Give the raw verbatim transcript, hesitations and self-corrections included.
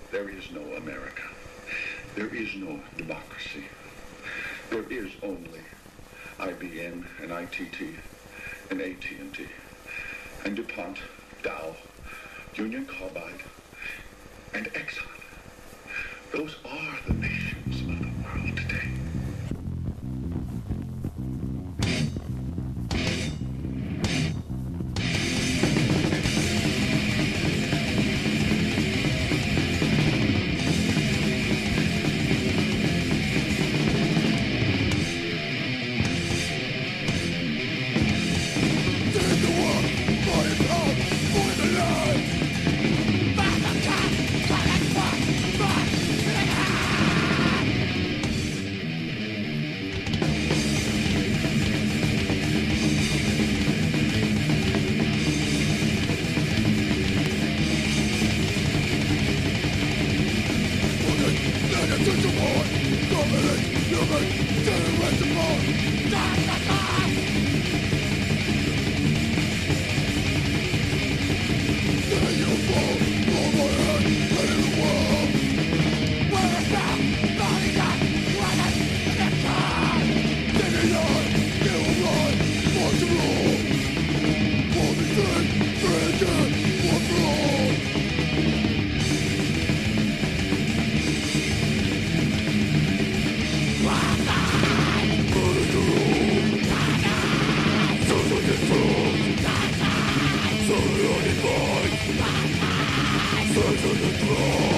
There is no America. There is no democracy. There is only I B M and I T T and A T and T and DuPont, Dow, Union Carbide, and Exxon. Those are the nations of the world today. Further the throne